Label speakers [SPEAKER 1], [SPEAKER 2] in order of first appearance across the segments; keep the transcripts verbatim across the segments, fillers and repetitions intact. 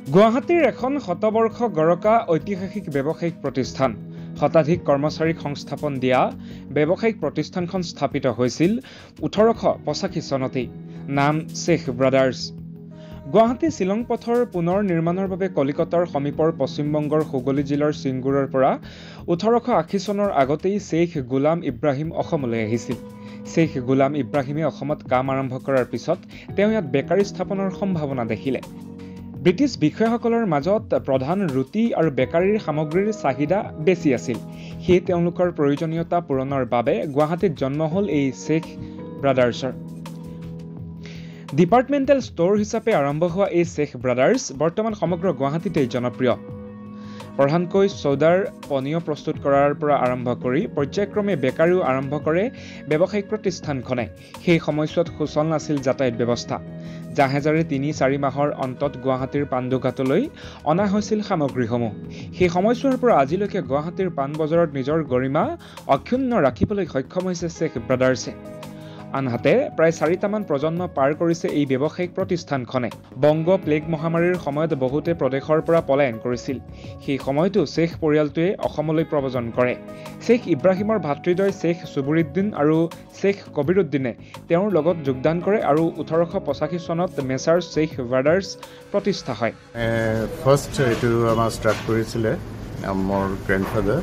[SPEAKER 1] গুৱাহাটীৰ এখন শতবৰ্ষ গৰকা ঐতিহাসিক ব্যৱসায়িক প্ৰতিষ্ঠান শতাধিক কৰ্মচাৰীক সংস্থাপন দিয়া ব্যৱসায়িক প্ৰতিষ্ঠানখন স্থাপিত হৈছিল ওঠৰশ পঁচাশী চনতেই নাম শেখ ব্ৰাদাৰ্ছ গুৱাহাটী শিলং পথৰ পুনৰ নিৰ্মাণৰ বাবে কলিকতাৰ সমীপৰ পশ্চিমবংগৰ হুগলী জিলাৰ সিংগুৰৰ পৰা ওঠৰশ আশী চনৰ আগতেই শেখ গোলাম ইব্ৰাহিম অসমলৈ আহিছিল শেখ গোলাম ইব্ৰাহিমে অসমত কাম আৰম্ভ কৰাৰ পিছত তেওঁ ইয়াত বেকাৰী স্থাপনৰ সম্ভাৱনা দেখিলে ব্ৰিটিছ বিষয়াসকলৰ মাজত প্ৰধান ৰুটি আৰু বেকাৰীৰ সামগ্ৰীৰ চাহিদা বেছি আছিল সেই তেওঁলোকৰ প্ৰয়োজনীয়তা পূৰণৰ বাবে গুৱাহাটীত জন্ম হ'ল এই শেখ ব্ৰাদাৰ্ছৰ ডিপাৰ্টমেণ্টেল ষ্ট'ৰ হিচাপে আৰম্ভ হোৱা এই শেখ ব্ৰাদাৰ্ছ বৰ্তমান সমগ্ৰ গুৱাহাটীতেই জনপ্ৰিয় প্ৰধানকৈ চৌদাৰ পনীয় প্ৰস্তুত কৰাৰ পৰা আৰম্ভ কৰি পৰ্যায়ক্ৰমে বেকাৰীও আৰম্ভ কৰে ব্যৱসায়িক প্ৰতিষ্ঠানখনে সেই সময়ছোৱাত সুচল নাছিল যাতায়াত ব্যৱস্থা জাহাজেৰে তিনি চাৰি মাহৰ অন্তত গুৱাহাটীৰ পাণ্ডুঘাটলৈ অনা হৈছিল সামগ্ৰীসমূহ সেই সময়ছোৱাৰ পৰা আজিলৈকে গুৱাহাটীৰ পাণ বজাৰত নিজৰ গৰিমা অক্ষুণ্ণ ৰাখিবলৈ সক্ষম হৈছে শেখ ব্ৰাদাৰ্ছে আনহাতে প্ৰায় চাৰিটামান প্ৰজন্ম পাৰ কৰিছে এই ব্যৱসায়িক প্ৰতিষ্ঠানখনে বংগ প্লেগ মহামাৰীৰ সময়ত বহুতে প্ৰদেশৰ পৰা পলায়ন কৰিছিল সেই সময়তো শেখ পৰিয়ালটোৱে অসমলৈ প্ৰব্ৰজন কৰে শেখ ইব্ৰাহিমৰ ভাতৃদ্বয় শেখ সুবুৰুদ্দিন আৰু শেখ কবিৰুদ্দিনে তেওঁৰ লগত যোগদান কৰে আৰু ওঠৰশ পঁচাশী চনত মেছাৰ শেখ ব্ৰাদাৰ্ছ প্ৰতিষ্ঠা হয়
[SPEAKER 2] ফাৰ্ষ্ট এইটো আমাৰ ষ্টাৰ্ট কৰিছিলে মোৰ গ্ৰেণ্ডফাদাৰ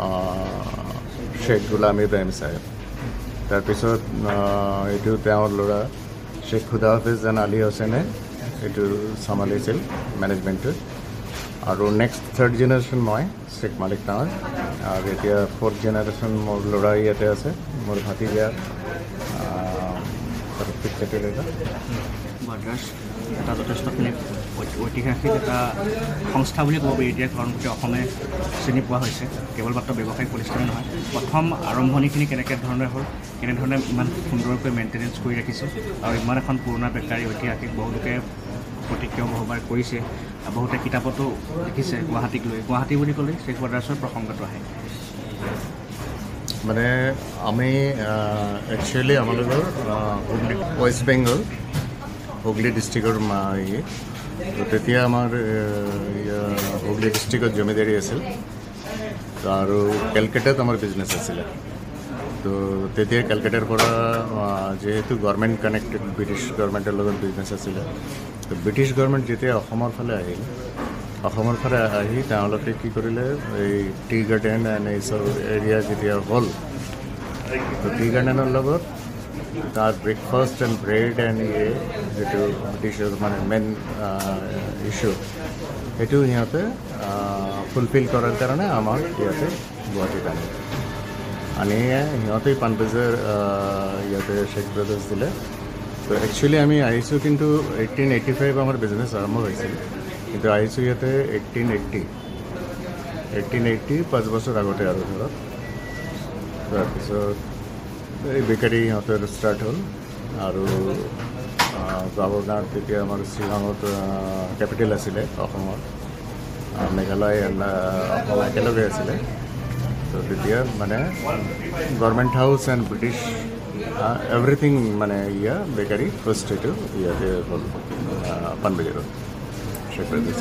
[SPEAKER 2] শেখ গোলাম ইব্ৰাহিম চাহেব তাৰপিছত এইটো তেওঁৰ ল'ৰা শেখ খুদা হাফিজ জান আলী হোসেনে এইটো চম্ভালিছিল মেনেজমেণ্টটো আৰু নেক্সট থাৰ্ড জেনেৰেশ্যন মই শেখ মালিক নামৰ আৰু এতিয়া ফ'ৰ্থ জেনেৰেশ্যন মোৰ ল'ৰা ইয়াতে আছে মোৰ ভাতিজা
[SPEAKER 3] এটা যথেষ্টখিনি ঐতিহাসিক এটা সংস্থা বুলি ক'ব পাৰি এতিয়া কাৰণ গোটেই অসমে চিনি পোৱা হৈছে কেৱল মাত্ৰ ব্যৱসায়িক প্ৰতিষ্ঠানে নহয় প্ৰথম আৰম্ভণিখিনি কেনেকৈ ধৰণে হ'ল কেনেধৰণে ইমান সুন্দৰকৈ মেইনটেনেঞ্চ কৰি ৰাখিছে আৰু ইমান এখন পুৰণা বেকাৰী ঐতিহাসিক বহুলোকে প্ৰতিক্ৰিয়া বহুবাৰ কৰিছে বহুতে কিতাপতো লিখিছে গুৱাহাটীক লৈ গুৱাহাটী বুলি ক'লে শেখ ব্ৰাদাৰ্ছৰ প্ৰসংগটো আহে
[SPEAKER 2] মানে আমি একচুৱেলি আমালোকৰ ৱেষ্ট বেংগল হুগলী ডিষ্ট্ৰিক্টৰ ইয়ে তো তেতিয়া আমাৰ হুগলী ডিষ্ট্ৰিক্টত জমিদাৰী আছিল আৰু কেলকাতাত আমাৰ বিজনেছ আছিলে তো তেতিয়া কেলকাতাৰ পৰা যিহেতু গভৰ্ণমেণ্ট কানেক্টেড ব্ৰিটিছ গভৰ্ণমেণ্টৰ লগত বিজনেছ আছিলে তো ব্ৰিটিছ গভৰ্ণমেণ্ট যেতিয়া অসমৰ ফালে আহিল অসমৰ ফালে আহি তেওঁলোকে কি কৰিলে এই টি গাৰ্ডেন এণ্ড এই চব এৰিয়া যেতিয়া হ'ল তো টি গাৰ্ডেনৰ লগত তাৰ ব্ৰেকফাষ্ট এণ্ড ব্ৰেড এণ্ড ইয়ে যিটো ব্ৰিটিছৰ মানে মেইন ইছ্যু সেইটো সিহঁতে ফুলফিল কৰাৰ কাৰণে আমাৰ ইয়াতে গুৱাহাটীত আনে আনি সিহঁতেই পাণবজাৰ ইয়াতে শেখ ব্ৰাদাৰ্ছ দিলে তো একচুৱেলি আমি আহিছোঁ কিন্তু এইটিন এইটি ফাইভ আমাৰ বিজনেছ আৰম্ভ হৈছিল কিন্তু আহিছোঁ ইয়াতে এইটিন এইটি এইটিন এইটি পাঁচ বছৰ আগতে আৰু ধৰক তাৰপিছত এই বেকাৰী সিহঁতৰ ষ্টাৰ্ট হ'ল আৰু গাঁৱৰ গাঁৱত তেতিয়া আমাৰ শ্বিলঙত কেপিটেল আছিলে অসমৰ মেঘালয় অসম একেলগে আছিলে তো তেতিয়া মানে government house and British everything মানে ইয়া বেকাৰী ফাৰ্ষ্ট এইটো ইয়াতে হ'ল পাণবজাৰত শেখ ব্ৰাদাৰ্ছ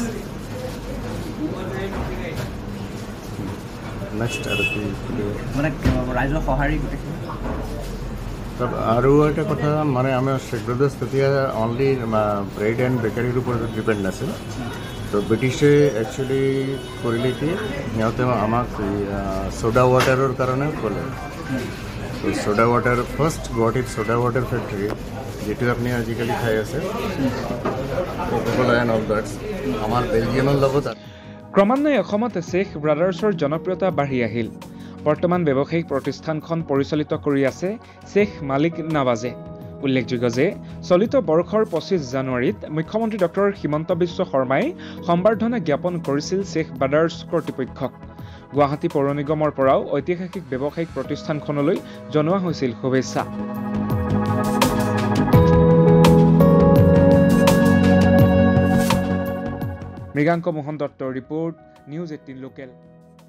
[SPEAKER 2] নেক্সট আৰু কি
[SPEAKER 3] মানে ৰাইজৰ সঁহাৰি গোটেইখিনি
[SPEAKER 2] আৰু এটা কথা মানে আমাৰ শেখ ব্ৰাদাৰ্ছ তেতিয়া অনলি ব্ৰেড এণ্ড বেকাৰীৰ ওপৰত ডিপেণ্ড নাছিল তো ব্ৰিটিছে একচুৱেলি কৰিলে কি সিহঁতে আমাক ছ'ডা ৱাটাৰৰ কাৰণে ক'লে তো ছ'ডা ৱাটাৰ ফাৰ্ষ্ট গুৱাহাটীত ছ'ডা ৱাটাৰ ফেক্টৰী যিটো আপুনি আজিকালি খাই আছে এণ্ড অল ডেটছ আমাৰ বেলজিয়ামৰ লগত
[SPEAKER 1] ক্ৰমান্বয়ে অসমত শেখ ব্ৰাদাৰ্ছৰ জনপ্ৰিয়তা বাঢ়ি আহিল বৰ্তমান ব্যৱসায়িক প্ৰতিষ্ঠানখন পৰিচালিত কৰি আছে শেখ মালিক নৱাজে উল্লেখযোগ্য যে চলিত বৰ্ষৰ পঁচিছ জানুৱাৰীত মুখ্যমন্ত্ৰী ডক্টৰ হিমন্ত বিশ্ব শৰ্মাই সম্বৰ্ধনা জ্ঞাপন কৰিছিল শেখ ব্ৰাদাৰ্ছ কৰ্তৃপক্ষক গুৱাহাটী পৌৰ নিগমৰ পৰাও ঐতিহাসিক ব্যৱসায়িক প্ৰতিষ্ঠানখনলৈ জনোৱা হৈছিল শুভেচ্ছা মৃগাংক মোহন দত্তৰ ৰিপৰ্ট নিউজ এইটিন লোকেল